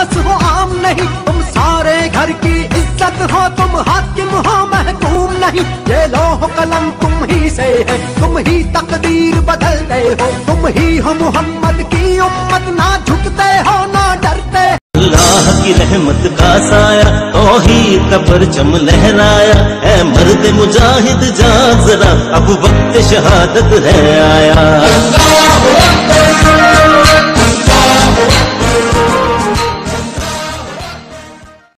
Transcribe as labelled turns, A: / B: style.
A: खास हो आम नहीं, तुम सारे घर की इज्जत हो, तुम हाकिम हो महकूम नहीं। ये लोह कलम तुम ही से है, तुम ही तकदीर बदलते हो, तुम ही हो मोहम्मद की उम्मत, ना झुकते हो ना डरते।
B: अल्लाह की रहमत का साया तौहीद का परचम लहराया, ऐ मर्द मुजाहिद जाग जरा अब वक्त शहादत है आया।